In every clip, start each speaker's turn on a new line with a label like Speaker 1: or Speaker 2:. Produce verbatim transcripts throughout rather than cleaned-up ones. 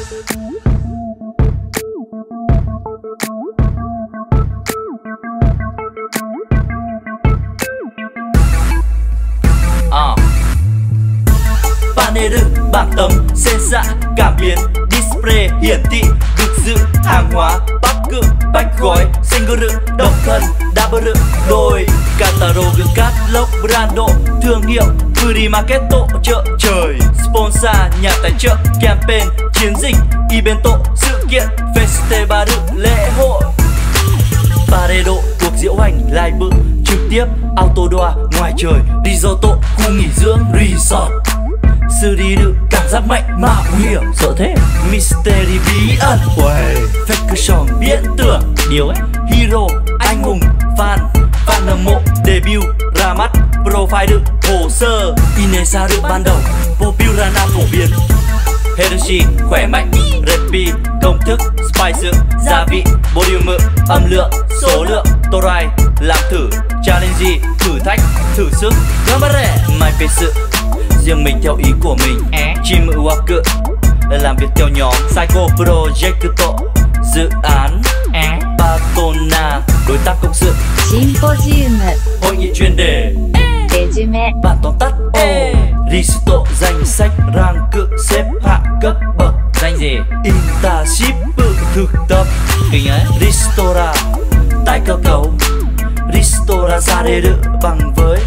Speaker 1: Banner, bảng tấm, sen xạ, cảm biến, display hiển thị, được dự, hàng hóa, bắc cự, bách gói, single, độc thân, double, đôi, catalog, catalog, brando, thương hiệu, free marketo, chợ trời, sponsor, nhà tài trợ, campaign, chiến dịch, evento, sự kiện, festival, lễ hội. Paredo, cuộc diễu hành, live bự, trực tiếp, outdoor, ngoài trời, risotto, khu nghỉ dưỡng, resort. Sư đi được cảm giác mạnh mà nguy hiểm, sợ thế. Mystery bí ẩn, fiction viễn tưởng, điều ấy. Hero, anh hùng, fan, fan hâm mộ, debut, ra mắt, profile được, hồ sơ, Inesa được ban đầu, Popurana phổ biến. Hershey, khỏe mạnh, recipe, công thức, spice, gia vị, volume, âm lượng, số lượng, torai, làm thử, challenge, thử thách, thử sức, gamare, my face. Riêng mình theo ý của mình, Chim Work, làm việc theo nhóm, Psycho Project, dự án, Patona, đối tác công sự,
Speaker 2: Symposium,
Speaker 1: hội nghị chuyên đề,
Speaker 2: resume,
Speaker 1: bản tóm tắt, Risto, danh sách, rang cự, xếp hạng, cấp bậc, danh gì, internship, thực tập, kinh ấy, Ristora, tái cơ cấu, Ristora ra đề đự bằng với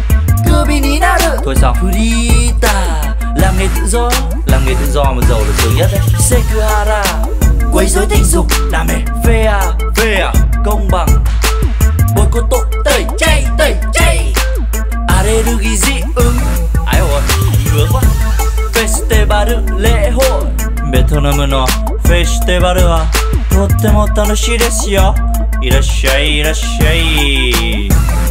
Speaker 1: thôi sao? Frita, làm nghề tự do, làm nghề tự do mà giàu là sướng nhất đấy. Sekuhara, quấy rối tình dục, đam mê. Fair, fair, công bằng. Bôi cô tội, tẩy chay, tẩy chay. Arerugi dị ứng, ái ôi, ngứa quá. Festival, lễ hội. Beethoven no festival wa totemo tanoshii desu yo. Irashai, irashai.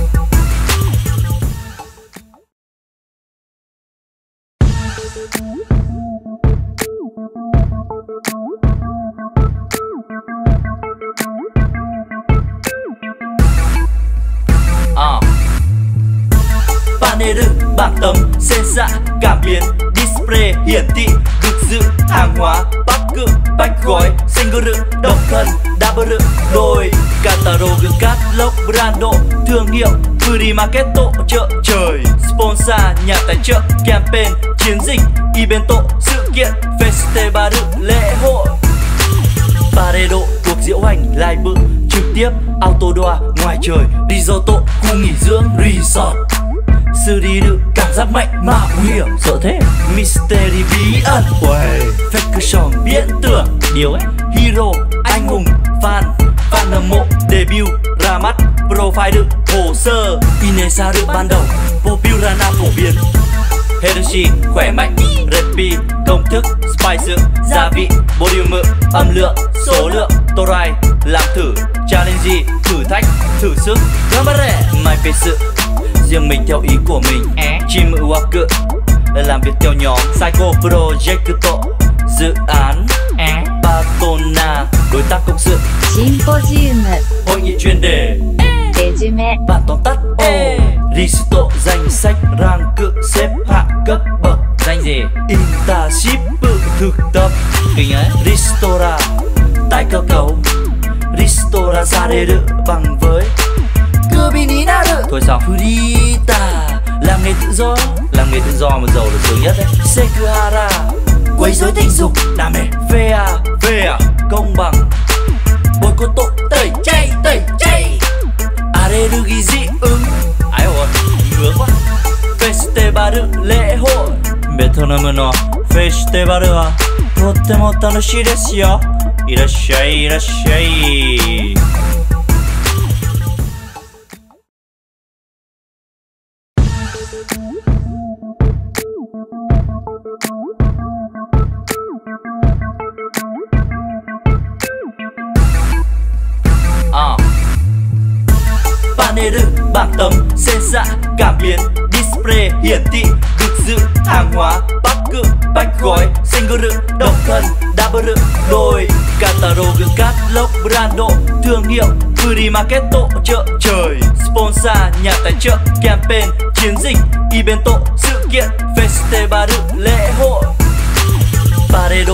Speaker 1: Banner, bảng tấm, sen xạ, cảm biến, display hiển thị, được dự, hàng hóa, bắc cự, bách gói, single, độc thân, double, đôi, catalog, catalog, brando, thương hiệu, free marketo, chợ trời, sponsor, nhà tài trợ, campaign, chiến dịch, evento, sự kiện, festival, lễ hội. Paredo, cuộc diễu hành, live bự, trực tiếp, outdoor, ngoài trời, risotto, khu nghỉ dưỡng, resort. Sư đi được cảm giác mạnh mà nguy hiểm, sợ thế. Mystery bí ẩn, fiction viễn tưởng, điều ấy. Hero, anh hùng, fan, fan hâm mộ, debut, ra mắt, profile được, hồ sơ, Inesa được ban đầu, Popurana phổ biến. Hershey, khỏe mạnh, recipe, công thức, spice, gia vị, volume, âm lượng, số lượng, torai, làm thử, challenge, thử thách, thử sức, gamare, my face. Riêng mình theo ý của mình, Chim Work, làm việc theo nhóm, Psycho Project, dự án, Patona, đối tác công sự,
Speaker 2: Symposium,
Speaker 1: hội nghị chuyên đề,
Speaker 2: resume,
Speaker 1: bản tóm tắt, Risto, danh sách, rang cự, xếp hạng, cấp bậc, danh gì, internship, thực tập, kinh ấy, Ristora, tái cơ cấu, Ristora ra đề đự bằng với thôi sao? Frita, làm nghề tự do, làm nghề tự do mà giàu là sướng nhất đấy. Sekuhara, quấy rối tình dục, đam mê. Fair, fair, công bằng. Bôi cô tội, tẩy chay, tẩy chay. Arerugi dị ứng, ái ôi, ngứa quá. Festival, lễ hội. Beethoven no festival wa totemo tanoshii desu yo. Irashai, irashai. Banner, bảng tấm, sen xạ, cảm biến, display hiển thị, được dự, hàng hóa, bắc cự, bách gói, single, độc thân, double, đôi, catalog, catalog, brando, thương hiệu, free marketo, chợ trời, sponsor, nhà tài trợ, campaign, chiến dịch, evento, sự kiện, festival, lễ hội. Paredo, cuộc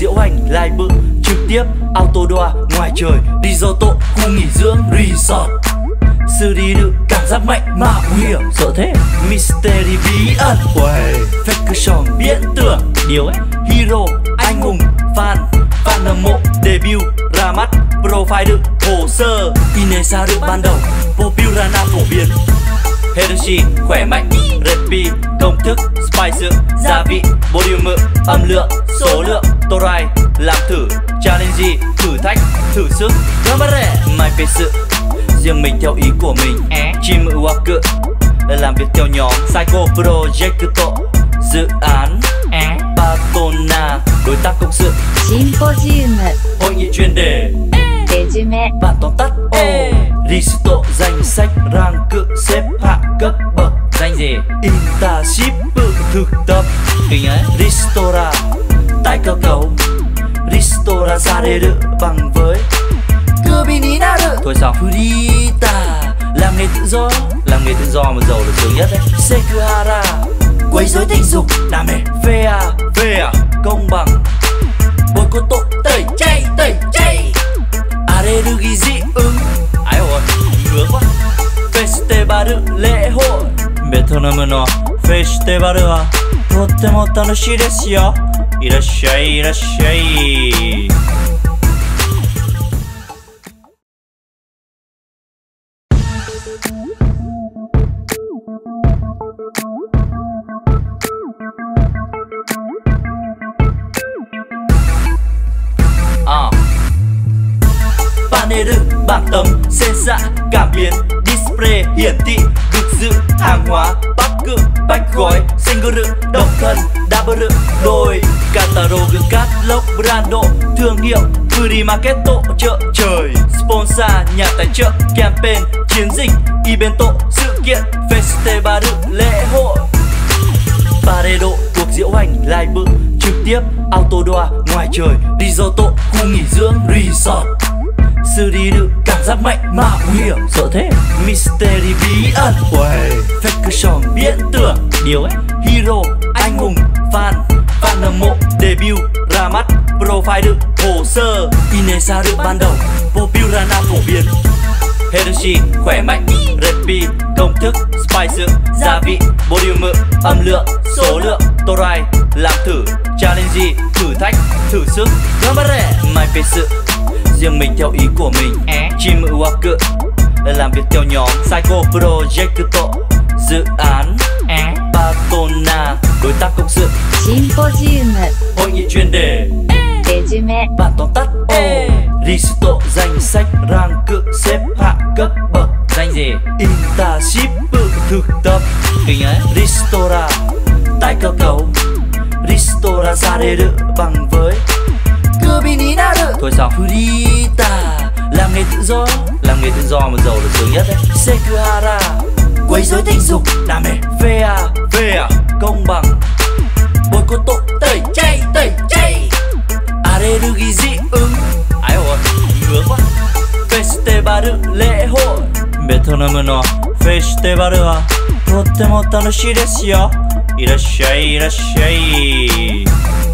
Speaker 1: diễu hành live bự trực tiếp auto đoa ngoài trời risotto khu nghỉ dưỡng resort xử lý được cảm giác mạnh mà nguy hiểm sợ thế mystery bí ẩn quầy fashion viễn tưởng điều ấy hero anh hùng fan fan hâm mộ debut ra mắt profile được hồ sơ Inesa được ban đầu Popurana phổ biến Heroshi khỏe mạnh recipe công thức spice gia vị volume âm lượng số lượng torai làm thử challenge thử thách thử sức gamare mai về sự riêng mình theo ý của mình chim work làm việc theo nhóm Psycho Project dự án Patona đối tác cộng sự
Speaker 2: Symposium
Speaker 1: hội nghị chuyên đề
Speaker 2: Resume
Speaker 1: bản tóm tắt oh. Listo danh sách rank xếp hạng cấp bậc danh gì internship thực tập kinh ấy Ristora tái cơ cấu Ristora ra đề được bằng với Kubininaru thôi sao Furita làm nghề tự do làm nghề tự do mà giàu là sướng nhất đấy Sekuhara quấy rối tình dục đam mê fair fair công bằng bồi cô tội tẩy chay tẩy chay Arerugi dị ứng ái ôi ngứa quá Festival lễ hội Vietnam no Festival wa totemo tanoshii desu yo irashai irashai bảng tấm sen xạ cảm biến display hiển thị được dự hàng hóa bắc cự bách gói single độc thân double đôi catalog cát lốc brando thương hiệu free marketo chợ trời sponsor nhà tài trợ campaign chiến dịch evento sự kiện festival lễ hội Paredo cuộc diễu hành live bự trực tiếp auto đoa ngoài trời risotto khu nghỉ dưỡng resort xử lý được cảm giác mạnh mà nguy hiểm sợ thế mystery bí ẩn quầy fashion viễn tưởng điều ấy hero anh hùng fan fan hâm mộ debut ra mắt profile được hồ sơ Inesa được ban đầu Popurana phổ biến Heroshi khỏe mạnh recipe công thức spice gia vị volume âm lượng số lượng torai làm thử challenge thử thách thử sức gamare mai về sự riêng mình theo ý của mình chim work làm việc theo nhóm Psycho Project dự án Patona đối tác cộng sự
Speaker 2: Symposium
Speaker 1: hội nghị chuyên đề
Speaker 2: Resume
Speaker 1: bản tóm tắt oh. Listo danh sách rank xếp hạng cấp bậc danh gì internship thực tập kinh ấy Ristora tái cơ cấu Ristora ra đề được bằng với Kubininaru thôi sao Furita làm nghề tự do làm nghề tự do mà giàu là sướng nhất đấy Sekuhara quấy rối tình dục đam mê fair fair công bằng bồi cô tội tẩy chay tẩy chay Arerugi dị ứng ái ôi ngứa quá Festival lễ hội Vietnam no Festival wa totemo tanoshii desu yo irashai irashai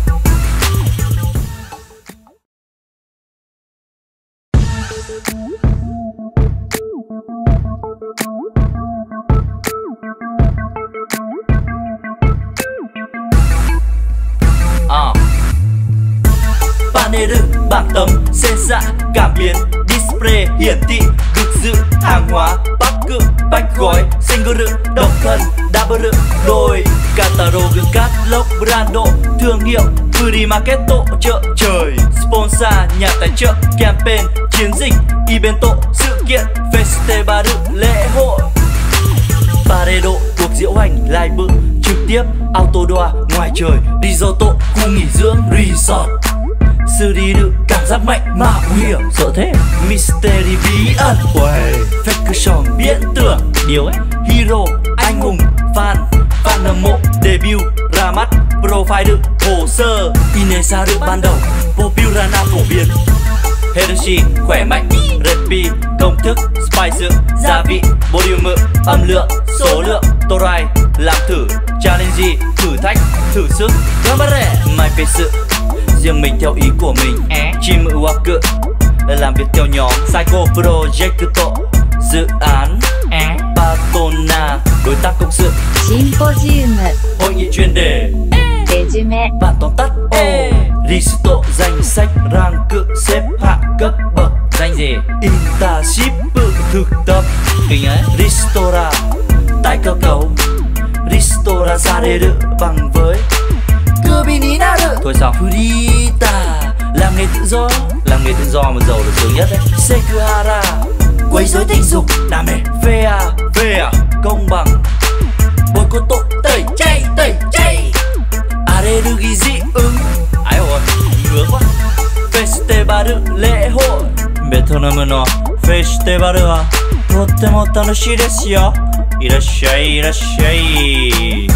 Speaker 1: bảng tấm sen xạ cảm biến display hiển thị được dự hàng hóa bắc cự bách gói single độc thân double đôi catalog cát lốc brando thương hiệu free marketo chợ trời sponsor nhà tài trợ campaign chiến dịch evento sự kiện festival lễ hội Paredo cuộc diễu hành live bự trực tiếp auto đoa ngoài trời risotto khu nghỉ dưỡng resort xử lý được cảm giác mạnh mà nguy hiểm sợ thế mystery bí ẩn quầy fashion viễn tưởng điều ấy hero anh hùng fan fan hâm mộ debut ra mắt profile được hồ sơ Inesa được ban đầu Popurana phổ biến Heroshi khỏe mạnh recipe công thức spice gia vị volume âm lượng số lượng torai làm thử challenge thử thách thử sức gamare mai về sự riêng mình theo ý của mình. Teamwork làm việc theo nhóm. Psycho Project dự án. Patona đối tác công sự.
Speaker 2: Symposium
Speaker 1: hội nghị chuyên đề.
Speaker 2: Resume
Speaker 1: Bản tóm tắt. Listo danh sách rank xếp hạng cấp bậc.
Speaker 3: Danh gì?
Speaker 1: Internship thực tập.
Speaker 3: Kinh ấy.
Speaker 1: Ristora tái cơ cấu. Ristora sareru bằng với Kubi ni naru.
Speaker 3: Thôi xong.
Speaker 1: Furita làm nghề tự do.
Speaker 3: Làm nghề tự do mà giàu là sướng nhất đấy.
Speaker 1: Sekuhara quấy rối tình dục. Đam mê. Fair
Speaker 3: Fair
Speaker 1: công bằng. Bôi cô tội tẩy chay tẩy chay. Arerugi dị ứng.
Speaker 3: Ái ôi, ngứa quá.
Speaker 1: Festival lễ hội.
Speaker 3: Beethoven no festival wa totemo tanushii desu yo. Irashai irashai.